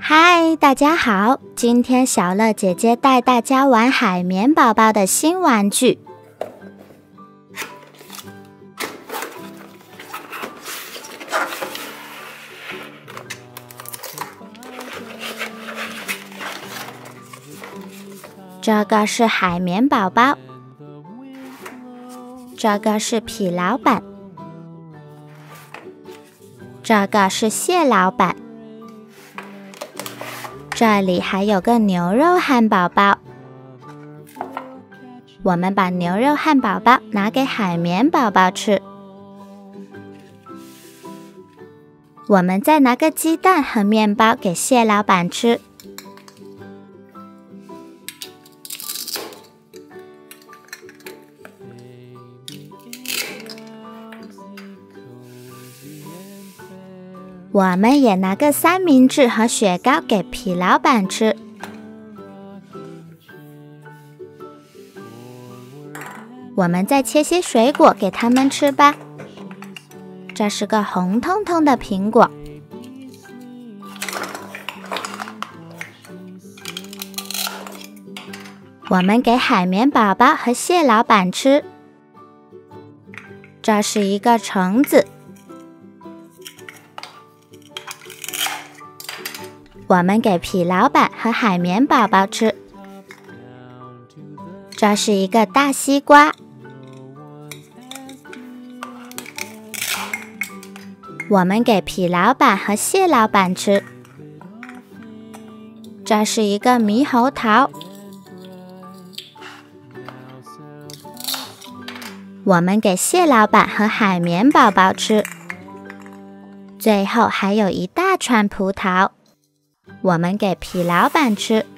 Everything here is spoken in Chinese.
嗨，大家好！今天小乐姐姐带大家玩海绵宝宝的新玩具。这个是海绵宝宝，这个是痞老板，这个是蟹老板。这里还有个牛肉汉堡包，我们把牛肉汉堡包拿给海绵宝宝吃。我们再拿个鸡蛋和面包给蟹老板吃。我们也拿个三明治和雪糕给痞老板吃。我们再切些水果给他们吃吧。这是个红彤彤的苹果。我们给海绵宝宝和蟹老板吃。这是一个橙子。我们给痞老板和海绵宝宝吃。这是一个大西瓜。我们给痞老板和蟹老板吃。这是一个猕猴桃。我们给蟹老板和海绵宝宝吃。最后还有一大串葡萄。我们给痞老板吃。